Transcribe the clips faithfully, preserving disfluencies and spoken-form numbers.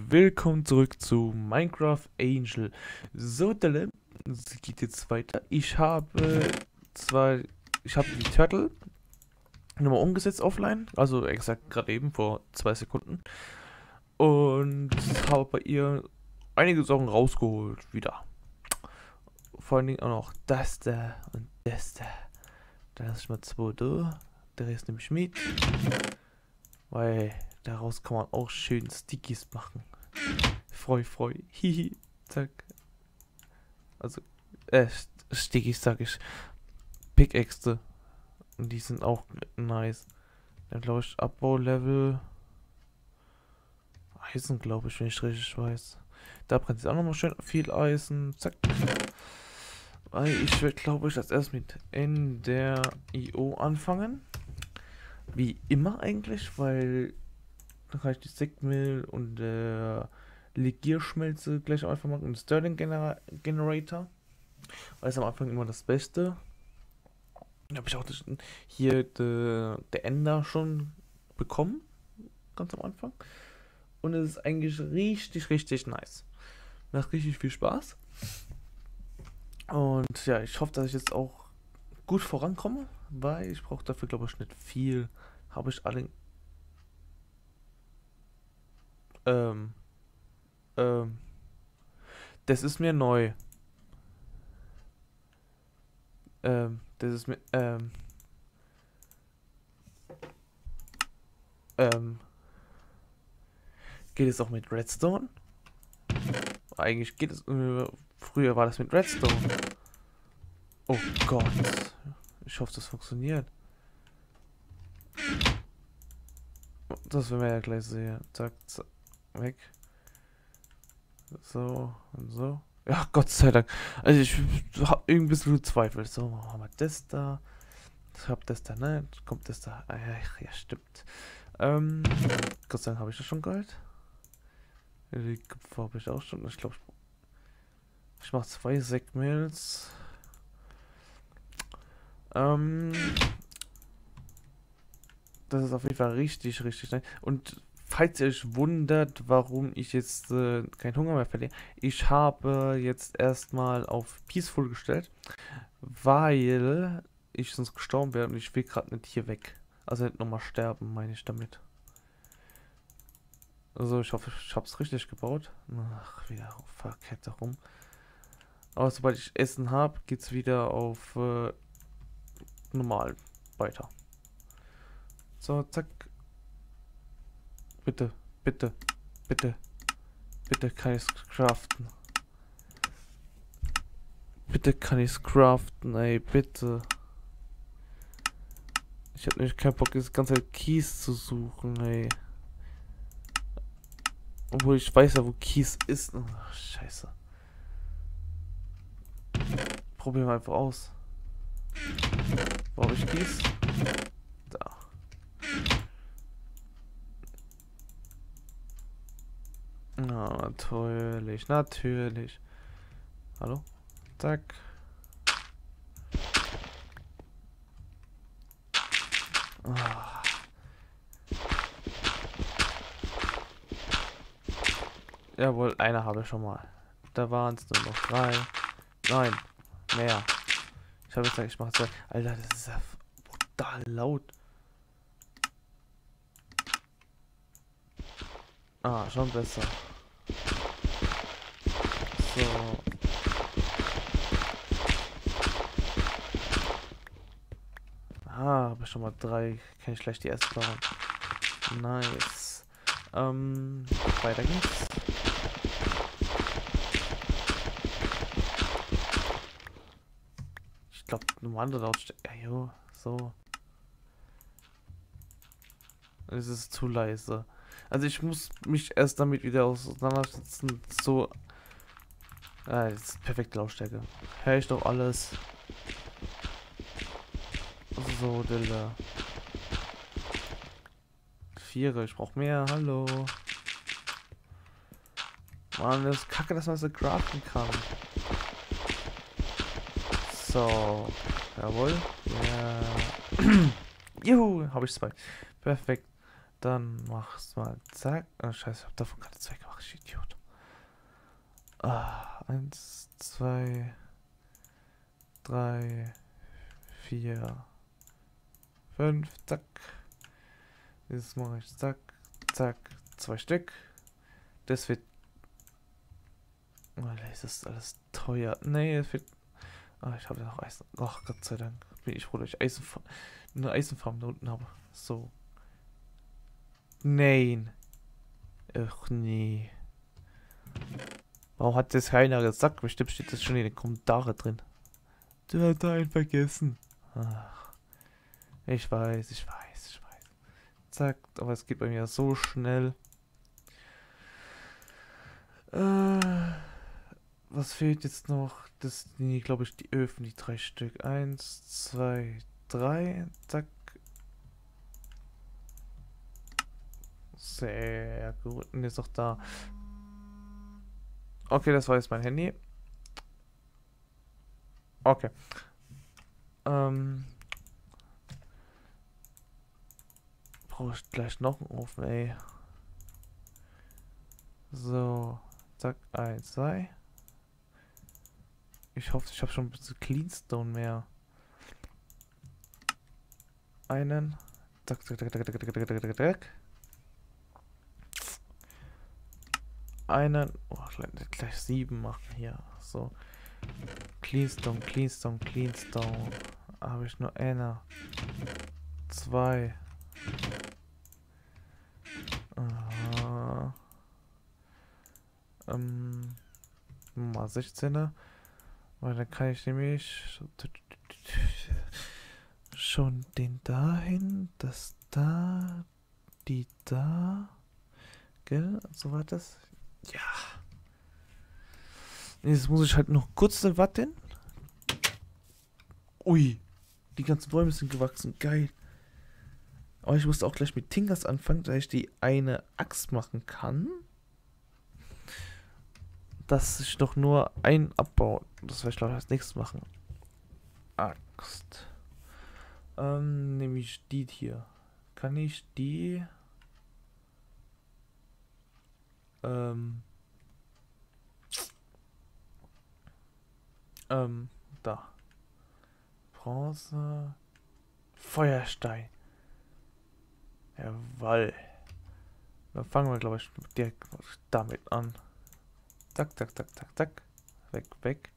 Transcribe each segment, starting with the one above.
willkommen zurück zu Minecraft Angel. So, Delle, es geht jetzt weiter. Ich habe zwar, ich habe die Turtle nochmal umgesetzt offline, also exakt gerade eben vor zwei Sekunden. Und habe bei ihr einige Sachen rausgeholt wieder. Vor allen Dingen auch noch das da und das da. Da lasse ich mal zwei da. Der Rest nehme ich mit. Weil daraus kann man auch schön Stickies machen. Freu, freu. Hihi. Zack. Also, äh, Stickies sag ich. Pickaxe. Und die sind auch nice. Dann glaube ich Abbaulevel. Eisen, glaube ich, wenn ich richtig weiß. Da brennt jetzt auch nochmal schön viel Eisen. Zack. Weil ich werde, glaube ich, als erstes mit Ender I O anfangen. Wie immer eigentlich, weil dann kann ich die Sigmill und der äh, Legierschmelze gleich am Anfang machen und Sterling Gener Generator. Weil es am Anfang immer das Beste. Dann habe ich auch das, hier de, der Ender schon bekommen. Ganz am Anfang. Und es ist eigentlich richtig, richtig nice. Macht richtig viel Spaß. Und ja, ich hoffe, dass ich jetzt auch gut vorankomme, weil ich brauche dafür, glaube ich, nicht viel. Habe ich alle. Ähm. Ähm. Das ist mir neu. Ähm. Das ist mir. Ähm. Ähm. Geht es auch mit Redstone? Eigentlich geht es. Äh, früher war das mit Redstone. Oh Gott. Ich hoffe, das funktioniert. Das werden wir ja gleich sehen. Zack, zack, weg. So und so. Ja, Gott sei Dank. Also ich habe irgendwie ein bisschen gezweifelt. So, machen wir das da. Ich hab das da, ne? Kommt das da? Ah, ja, ja, stimmt. Ähm, Gott sei Dank habe ich das schon Gold. Die Kupfer habe ich auch schon. Ich glaube, ich, ich mache zwei Segments. Ähm, das ist auf jeden Fall richtig, richtig nice. Und falls ihr euch wundert, warum ich jetzt äh, keinen Hunger mehr verliere, ich habe jetzt erstmal auf Peaceful gestellt, weil ich sonst gestorben wäre und ich will gerade nicht hier weg. Also nicht nochmal sterben, meine ich damit. Also ich hoffe, ich habe es richtig gebaut. Ach, wieder verkehrt darum. Aber sobald ich Essen habe, geht es wieder auf äh, normal weiter. So, zack. Bitte, bitte, bitte, bitte kann ich es craften. Bitte kann ich es craften, ey, bitte. Ich hab nämlich keinen Bock, das ganze Kies zu suchen, ey. Obwohl ich weiß ja, wo Kies ist. Ach, scheiße. Probieren wir einfach aus. Wo habe ich Kies? Da. Na, natürlich, natürlich. Hallo? Zack. Ah. Jawohl, einer habe ich schon mal. Da waren es nur noch drei. Nein, mehr. Ich habe gesagt, ich mache zwei. Alter, das ist ja brutal laut. Ah, schon besser. So. Ah, habe ich schon mal drei. Kann ich gleich die erste bauen. Nice. Ähm, weiter geht's. Ich glaube, normale Lautstärke. Ja, jo, so. Es ist zu leise. Also ich muss mich erst damit wieder auseinandersetzen. So. Ah, das ist perfekte Lautstärke. Hör ich doch alles. So, Dilla. Viere, ich brauch mehr. Hallo. Mann, das ist kacke, dass man so craften kann. So. Jawohl. Ja. Juhu, habe ich zwei. Perfekt. Dann mach's mal zack. Oh, scheiße, ich hab davon gerade zwei gemacht, ich Idiot. Ah, eins, zwei, drei, vier, fünf, zack. Jetzt mache ich zack, zack, zwei Stück. Das wird. Oh, ist das alles teuer? Nee, es wird. Ah, ich habe ja noch Eisen. Ach, Gott sei Dank. Bin ich froh, dass ich Eisenfarm, eine Eisenfarm da unten habe. So. Nein. Ach nee. Warum hat das keiner gesagt? Bestimmt steht das schon in den Kommentaren drin. Du hast einen vergessen. Ach. Ich weiß, ich weiß, ich weiß. Zack, aber es geht bei mir so schnell. Äh, was fehlt jetzt noch? Das sind, glaube ich, die Öfen, die drei Stück. Eins, zwei, drei. Zack. Sehr gut. Und jetzt noch da. Okay, das war jetzt mein Handy. Okay. Ähm. Brauche ich gleich noch einen Ofen, ey. So. Zack, eins, zwei. Ich hoffe, ich habe schon ein bisschen Cleanstone mehr. Einen. Zack, zack, zack, zack, zack, zack, zack, zack, zack. Einen. Oh, gleich sieben machen hier. So. Cleanstone, Cleanstone, Cleanstone. Habe ich nur einer. Zwei. Aha. Ähm. Mal sechzehner. Weil dann kann ich nämlich schon den dahin, das da, die da. Gell? So war das. Ja. Jetzt muss ich halt noch kurz warten. Ui. Die ganzen Bäume sind gewachsen. Geil. Aber ich musste auch gleich mit Tingas anfangen, da ich die eine Axt machen kann. Dass ich doch nur ein Abbau. Das werde ich glaube ich als nächstes machen. Axt. Ähm, nämlich die hier. Kann ich die. Ähm. Ähm, da. Bronze. Feuerstein. Jawoll. Dann fangen wir, glaube ich, direkt damit an. Zack, zack, zack, zack, zack. Weg, weg.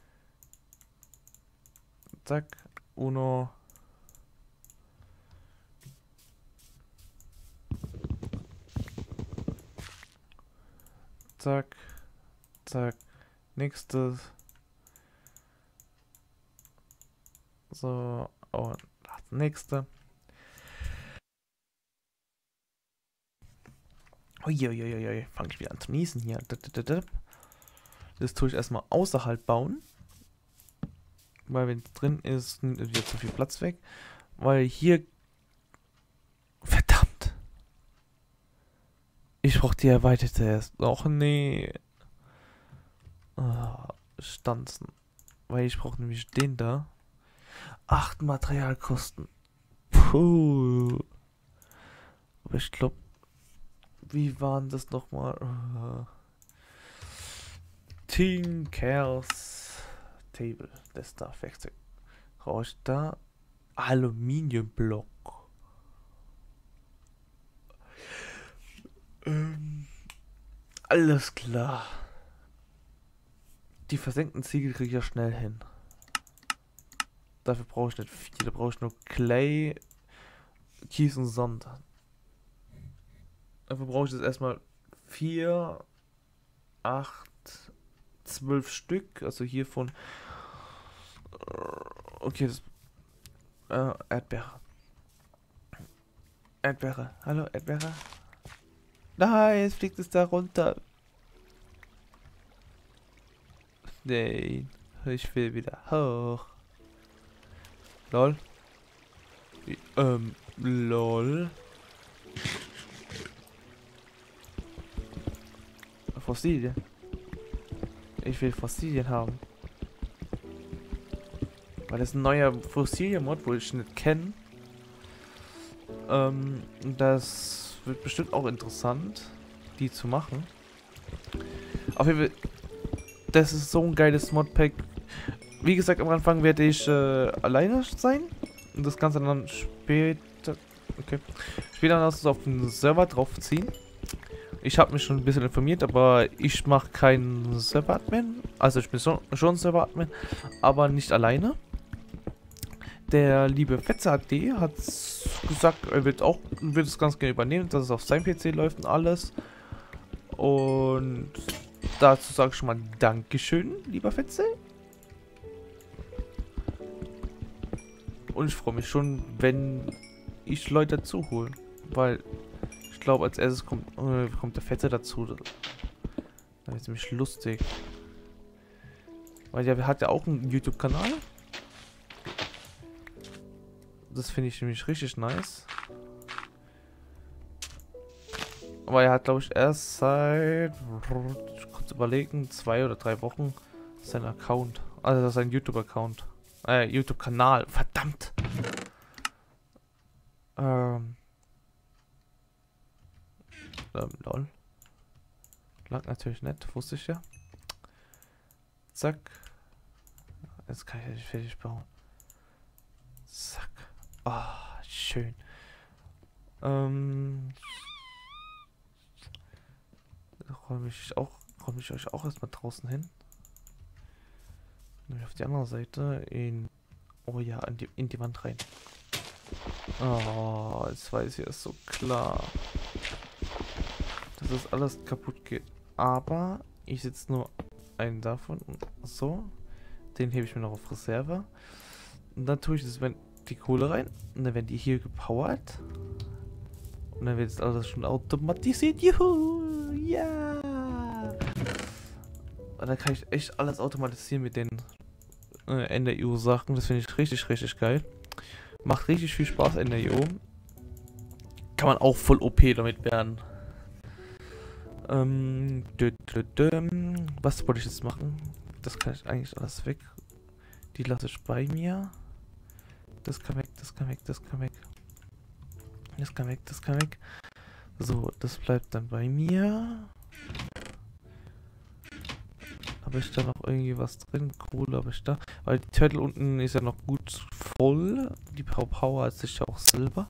Zack. Uno. Zack. Zack. Nächstes. So. Und das nächste. Uiuiuiui. Fange ich wieder an zu niesen hier. Das tue ich erstmal außerhalb bauen. Weil wenn es drin ist, nimmt wieder zu viel Platz weg. Weil hier... Verdammt! Ich brauche die erweiterte erst. Och nee. Oh, Stanzen. Weil ich brauche nämlich den da. Acht Materialkosten. Puh. Aber ich glaube... Wie waren das nochmal? Uh, Tinkers Table. Das da Werkzeug. Brauche ich da Aluminiumblock. Ähm, alles klar. Die versenkten Ziegel kriege ich ja schnell hin. Dafür brauche ich nicht viel. Da brauche ich nur Clay, Kies und Sand. Dafür brauche ich jetzt erstmal vier, acht, zwölf Stück. Also hier von. Okay, das. Äh, Erdbeere. Erdbeere. Hallo, Erdbeere. Nein, jetzt fliegt es da runter. Nein. Ich will wieder hoch. Lol. Ähm, lol. Fossilien. Ich will Fossilien haben. Weil das ist ein neuer Fossilien-Mod, wo ich nicht kenne. Ähm, das wird bestimmt auch interessant, die zu machen. Auf jeden Fall, das ist so ein geiles Modpack. Wie gesagt, am Anfang werde ich äh, alleine sein und das Ganze dann später, okay, später dann also auf den Server draufziehen. Ich habe mich schon ein bisschen informiert, aber ich mache keinen Server-Admin. Also ich bin so, schon Server-Admin, aber nicht alleine. Der liebe Fetzer.de hat gesagt, er wird auch wird das ganz gerne übernehmen, dass es auf seinem P C läuft und alles. Und dazu sage ich schon mal Dankeschön, lieber Fetze. Und ich freue mich schon, wenn ich Leute dazu hole. Weil ich glaube, als erstes kommt, äh, kommt der Fetze dazu. Das ist ziemlich lustig. Weil der hat ja auch einen YouTube-Kanal. Das finde ich nämlich richtig nice. Aber er hat, glaube ich, erst seit, kurz überlegen, zwei oder drei Wochen sein Account. Also sein YouTube-Account. Äh, YouTube-Kanal. Verdammt! Ähm. Ähm, lol. Lag natürlich nicht, wusste ich ja. Zack. Jetzt kann ich ja nicht fertig bauen. Zack. Ah, oh, schön. Ähm. Räume ich auch, räume ich euch auch erstmal draußen hin. Nämlich auf die andere Seite in. Oh ja, in die, in die Wand rein. Oh, jetzt weiß ich es so klar. Dass das alles kaputt geht. Aber ich sitze nur einen davon und so. Den hebe ich mir noch auf Reserve. Und dann tue ich das, wenn die Kohle rein. Und dann werden die hier gepowert. Und dann wird es alles schon automatisiert. Juhu! Ja! Und dann kann ich echt alles automatisieren mit den äh, N D U Sachen. Das finde ich richtig, richtig geil. Macht richtig viel Spaß, N D U. Kann man auch voll O P damit werden. Ähm, dü, dü, dü. Was wollte ich jetzt machen? Das kann ich eigentlich alles weg. Die lasse ich bei mir. Das kann weg, das kann weg, das kann weg. Das kann weg, das kann weg. So, das bleibt dann bei mir. Habe ich da noch irgendwie was drin? Kohle habe ich da. Weil die Turtle unten ist ja noch gut voll. Die Power hat sich ja auch Silber.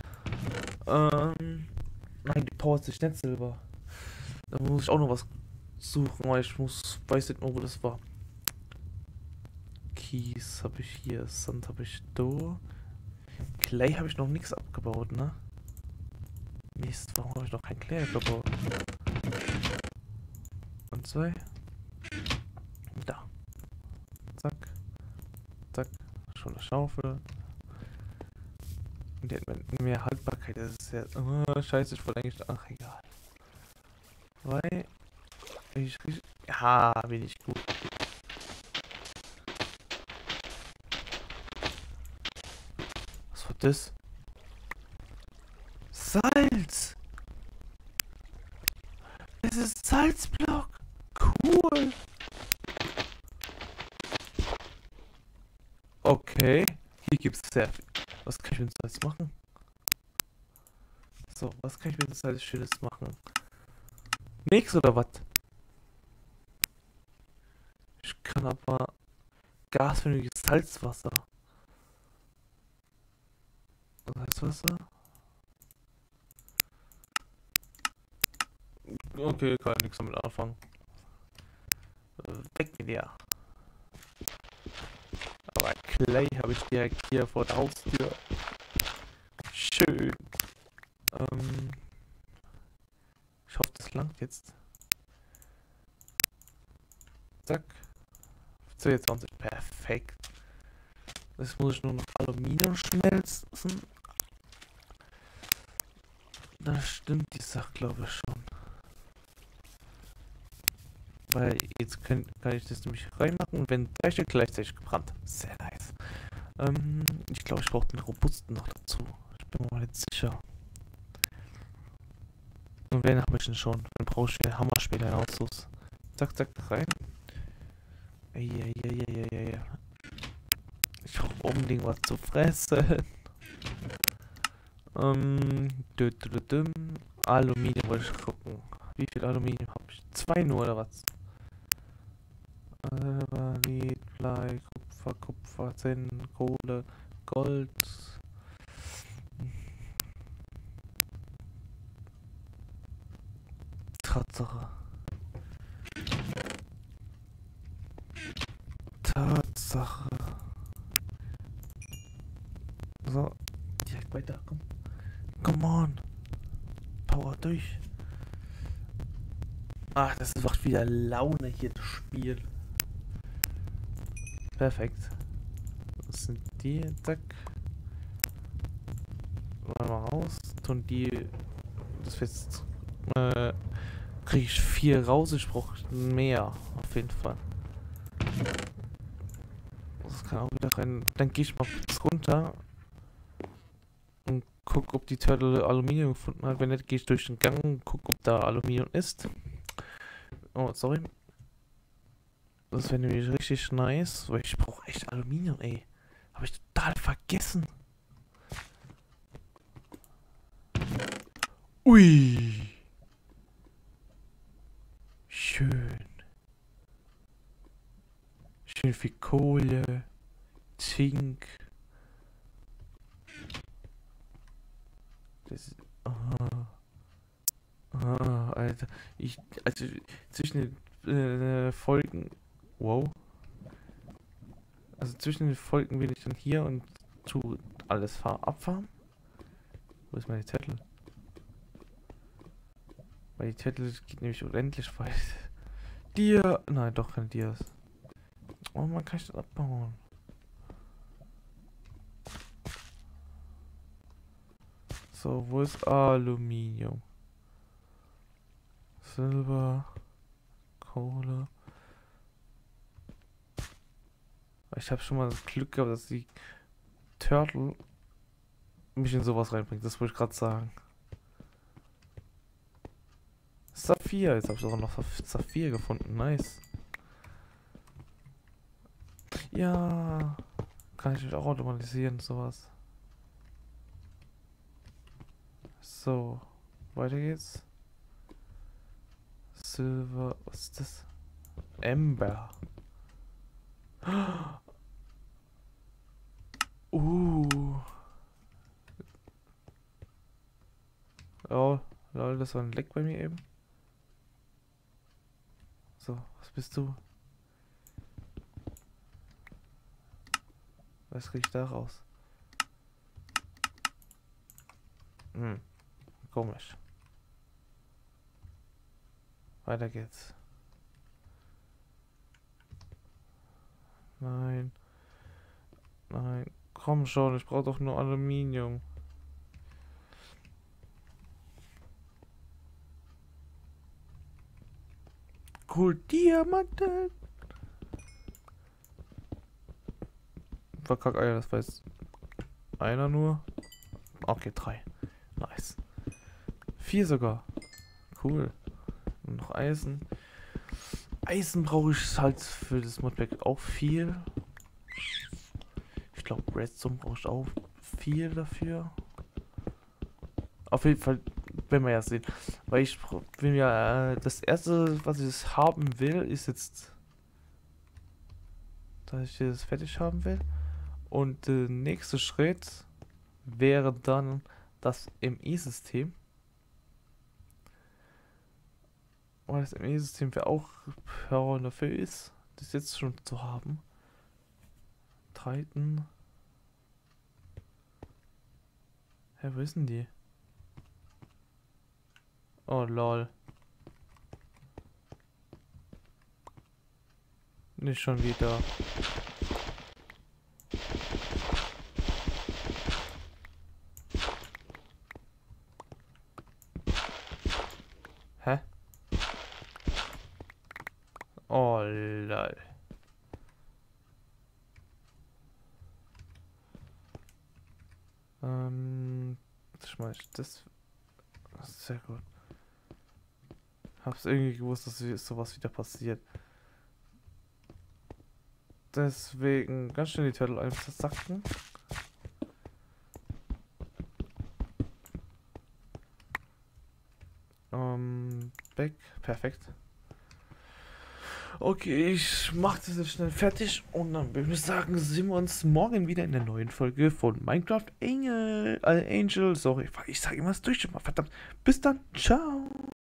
Ähm, nein, die Power hat sich nicht Silber. Da muss ich auch noch was suchen, weil ich muss, weiß nicht mehr, wo das war. Kies habe ich hier, Sand habe ich da. Clay habe ich noch nichts abgebaut, ne? Mist, warum habe ich noch kein Clay abgebaut? Und zwei. Da. Zack. Zack. Schon eine Schaufel. Und die hat mehr Haltbarkeit. Das ist ja. Oh, scheiße, ich wollte eigentlich. Ach, egal. Weil. Ich. Ja, bin ich gut. Was war das? Salz! Es ist Salzblock! Cool! Okay, hier gibt es sehr viel. Was kann ich mit Salz machen? So, was kann ich mit Salz Schönes machen? Nix oder was? Ich kann aber gasförmiges Salzwasser. Salzwasser? Okay, kann nichts damit anfangen. Weg mit dir. Aber Clay habe ich direkt hier vor der Haustür. Schön. Ähm ich hoffe, das langt jetzt. Zack. zweiundzwanzig. Perfekt. Jetzt muss ich nur noch Aluminium schmelzen. Da stimmt die Sache, glaube ich, schon. Weil jetzt können, kann ich das nämlich reinmachen und wenn drei Stück gleichzeitig gebrannt. Sehr nice. Ähm, ich glaube, ich brauche den robusten noch dazu. Ich bin mir mal nicht sicher. Und wenn habe ich den schon, dann brauche ich den Hammer später in Aussus. Zack, zack, rein. Eieieiei. Ich brauche unbedingt was zu fressen. Ähm, dü, dü, dü, düm. Aluminium wollte ich gucken. Wie viel Aluminium habe ich? Zwei nur oder was? Silber, Lead, Blei, Kupfer, Kupfer, Zinn, Kohle, Gold. Tatsache. Tatsache. So, direkt weiter, komm. Come on. Power durch. Ach, das macht wieder Laune hier, das Spiel. Perfekt. Das sind die, zack. Mal raus. Tun die. Das jetzt. Äh, kriege ich vier raus. Ich brauche mehr. Auf jeden Fall. Das kann auch wieder rein. Dann gehe ich mal kurz runter. Und guck, ob die Turtle Aluminium gefunden hat. Wenn nicht, gehe ich durch den Gang und guck, ob da Aluminium ist. Oh, sorry. Das wäre nämlich richtig nice. Weil ich brauche echt Aluminium, ey. Habe ich total vergessen. Ui. Schön. Schön viel Kohle. Zink. Das, ah, ah, Alter. Ich, also zwischen den äh, Folgen. Wow. Also zwischen den Folgen bin ich dann hier und tu alles fahr abfahren. Wo ist meine Zettel? Weil die Zettel geht nämlich unendlich weit. Dir. Nein, doch kein Dias. Oh, man kann ich das abbauen. So, wo ist Aluminium? Silber. Kohle. Ich habe schon mal das Glück gehabt, dass die Turtle mich in sowas reinbringt. Das wollte ich gerade sagen. Saphir. Jetzt habe ich sogar noch Saphir gefunden. Nice. Ja. Kann ich mich auch automatisieren, sowas. So. Weiter geht's. Silber. Was ist das? Ember. Uh. Oh, lol, das war ein Leck bei mir eben. So, was bist du? Was krieg ich da raus? Hm, komisch. Weiter geht's. Nein. Nein. Komm schon, ich brauche doch nur Aluminium. Cool, Diamanten. Verkack, Alter, das weiß einer nur. Okay, drei. Nice. Vier sogar. Cool. Und noch Eisen. Eisen brauche ich halt für das Modpack auch viel. Ich glaube, Redstone brauche ich auch viel dafür. Auf jeden Fall, wenn wir ja sehen. Weil ich will ja, äh, das erste, was ich haben will, ist jetzt, dass ich das fertig haben will. Und der nächste Schritt wäre dann das M E-System. Weil das M E-System wäre auch dafür ist, das jetzt schon zu haben. Titan. Hä, wo ist denn die? Oh lol. Nicht schon wieder. Hä? Oh lol. Ähm, schmeiß ich das. Das ist sehr gut. Hab's irgendwie gewusst, dass sowas wieder passiert. Deswegen ganz schnell die Turtle einfach sacken. Ähm, weg. Perfekt. Okay, ich mach das jetzt schnell fertig und dann würde ich sagen, sehen wir uns morgen wieder in der neuen Folge von Minecraft Angel. Äh, Angel, sorry, ich sage immer das durch, verdammt. Bis dann, ciao.